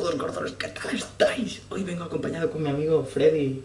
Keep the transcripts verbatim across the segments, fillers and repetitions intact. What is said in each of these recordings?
todos gordos, ¿qué tal estáis? Hoy vengo acompañado con mi amigo Freddy.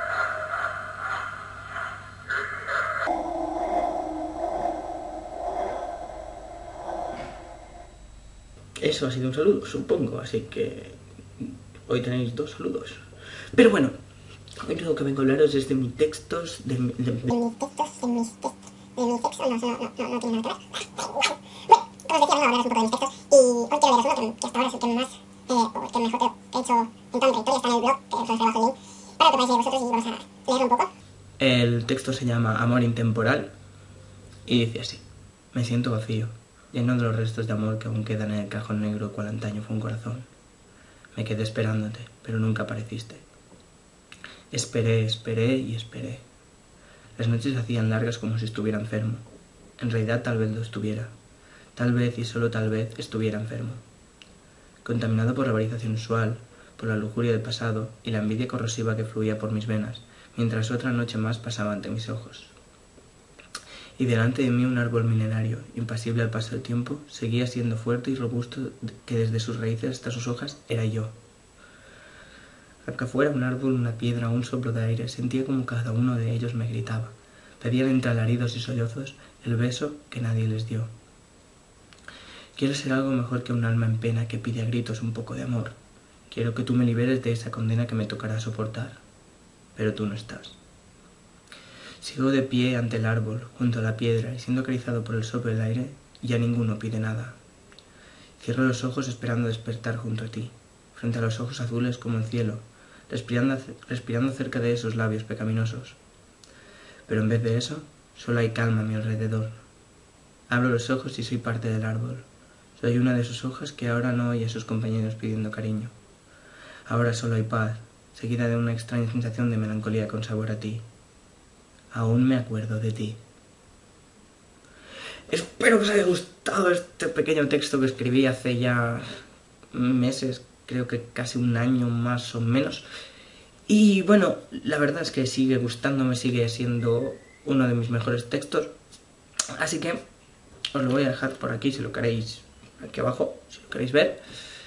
Eso ha sido un saludo, supongo, así que hoy tenéis dos saludos. Pero bueno, hoy lo que vengo a hablaros es de mis textos, de, mi, de, de mis textos, de mis textos, de mis textos, no, no, no, no, no tiene nada que ver. Bueno, como os decía, vengo a hablaros un poco de mis textos y hoy quiero leeros uno que, que hasta ahora es el que más, eh, o el que mejor creo que he hecho en toda mi trayectoria, está en el blog, que os dejo debajo el link, para que podáis leer vosotros y vamos a leerlo un poco. El texto se llama Amor Intemporal y dice así: me siento vacío, lleno de los restos de amor que aún quedan en el cajón negro cual antaño fue un corazón. Me quedé esperándote, pero nunca apareciste. Esperé, esperé y esperé. Las noches se hacían largas como si estuviera enfermo. En realidad tal vez lo estuviera. Tal vez y solo tal vez estuviera enfermo. Contaminado por la avaricia usual, por la lujuria del pasado y la envidia corrosiva que fluía por mis venas, mientras otra noche más pasaba ante mis ojos. Y delante de mí un árbol milenario, impasible al paso del tiempo, seguía siendo fuerte y robusto, que desde sus raíces hasta sus hojas era yo. Aunque fuera un árbol, una piedra o un soplo de aire, sentía como cada uno de ellos me gritaba. Pedían entre alaridos y sollozos el beso que nadie les dio. Quiero ser algo mejor que un alma en pena que pide a gritos un poco de amor. Quiero que tú me liberes de esa condena que me tocará soportar. Pero tú no estás. Sigo de pie ante el árbol, junto a la piedra, y siendo acariciado por el soplo del aire, ya ninguno pide nada. Cierro los ojos esperando despertar junto a ti, frente a los ojos azules como el cielo, respirando, respirando cerca de esos labios pecaminosos. Pero en vez de eso, solo hay calma a mi alrededor. Abro los ojos y soy parte del árbol. Soy una de sus hojas que ahora no oye a sus compañeros pidiendo cariño. Ahora solo hay paz, seguida de una extraña sensación de melancolía con sabor a ti. Aún me acuerdo de ti. Espero que os haya gustado este pequeño texto que escribí hace ya meses, creo que casi un año más o menos. Y bueno, la verdad es que sigue gustándome, sigue siendo uno de mis mejores textos. Así que os lo voy a dejar por aquí si lo queréis, aquí abajo, si lo queréis ver.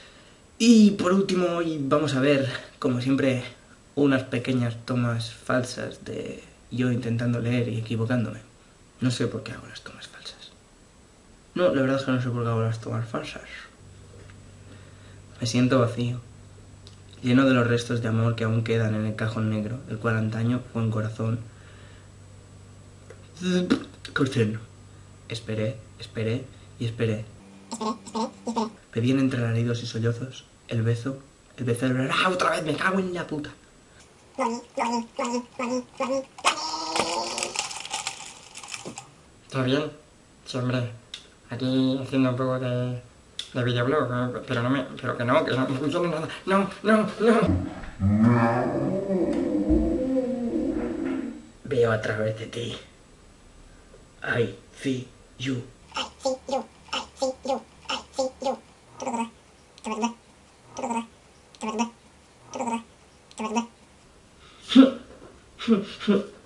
Y por último, hoy vamos a ver, como siempre, unas pequeñas tomas falsas de yo intentando leer y equivocándome. No sé por qué hago las tomas falsas. No, la verdad es que no sé por qué hago las tomas falsas. Me siento vacío, lleno de los restos de amor que aún quedan en el cajón negro, el cual antaño fue un corazón. Corten. Esperé, esperé y esperé. Esperé, esperé y esperé. Pedían entre alaridos y sollozos el beso, el beso de... ¡Ah, otra vez! ¡Me cago en la puta! Loli, loli, loli, loli, loli, loli. ¿Todo bien? Sí, hombre. Aquí haciendo un poco de, de videoblog, ¿eh? pero no me... pero que no, que no funciona nada. No, no, no. Veo a través de ti. I see you. I see you, I see you, I see you. Tururura, tururura, tururura, tururura, tururura, tururura.